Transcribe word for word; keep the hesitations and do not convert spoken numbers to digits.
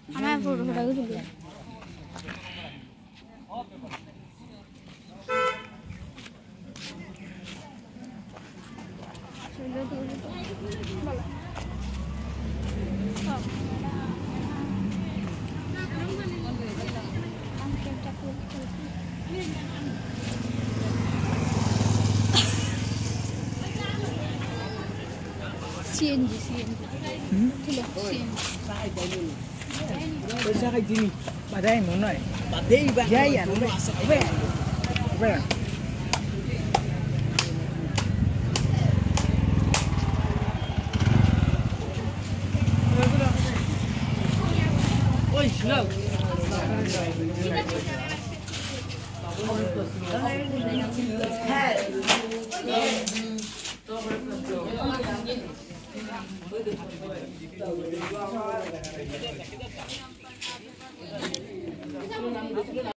আমার photo photo তুলি C N G C N G hmm C N G पैसा cái gì bà đây muốn nói bà đây bà dây à nó về về ôi no Hey